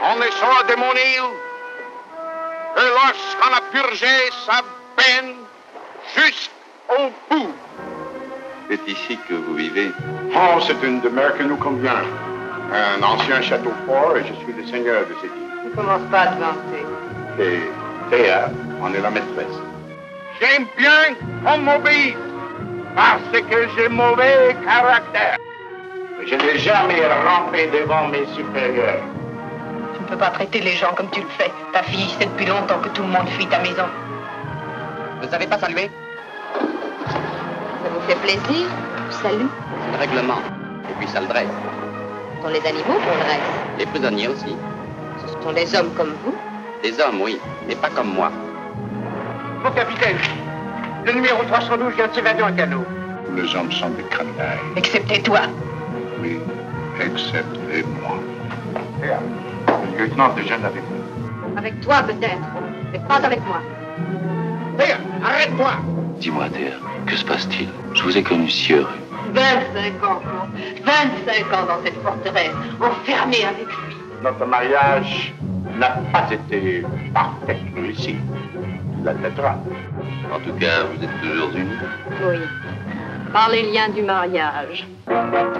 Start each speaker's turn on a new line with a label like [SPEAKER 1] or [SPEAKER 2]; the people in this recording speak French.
[SPEAKER 1] On est sort de mon île, et lorsqu'on a purgé sa peine jusqu'au bout.
[SPEAKER 2] C'est ici que vous vivez?
[SPEAKER 1] Oh, c'est une demeure que nous convient. Un ancien château fort, et je suis le seigneur de cette île.
[SPEAKER 3] Ne commence pas à te vanter.
[SPEAKER 1] Et Théa en est la maîtresse. J'aime bien qu'on m'obéisse, parce que j'ai mauvais caractère. Je n'ai jamais rampé devant mes supérieurs.
[SPEAKER 3] Tu ne peux pas traiter les gens comme tu le fais. Ta fille sait depuis longtemps que tout le monde fuit ta maison.
[SPEAKER 4] Vous ne savez pas saluer?
[SPEAKER 5] Ça vous fait plaisir? Salut.
[SPEAKER 4] C'est le règlement. Et puis ça le dresse.
[SPEAKER 5] Ce sont les animaux qu'on dresse.
[SPEAKER 4] Les prisonniers aussi.
[SPEAKER 5] Ce sont des hommes comme vous.
[SPEAKER 4] Des hommes, oui, mais pas comme moi.
[SPEAKER 6] Mon capitaine, le numéro 312 vient de s'évader en canot.
[SPEAKER 1] Tous les hommes sont des criminels.
[SPEAKER 3] Excepté toi.
[SPEAKER 1] Oui, excepté moi. Théa, le lieutenant de jeune avec vous.
[SPEAKER 5] Avec toi peut-être, mais pas avec moi.
[SPEAKER 1] Théa, arrête-toi!
[SPEAKER 2] Dis-moi, Théa, que se passe-t-il? Je vous ai connu si heureux.
[SPEAKER 5] 25 ans, Claude. 25 ans dans cette forteresse, enfermé avec lui.
[SPEAKER 1] Notre mariage n'a pas été parfait ici. La l'admettras.
[SPEAKER 2] En tout cas, vous êtes toujours unis.
[SPEAKER 5] Oui, par les liens du mariage.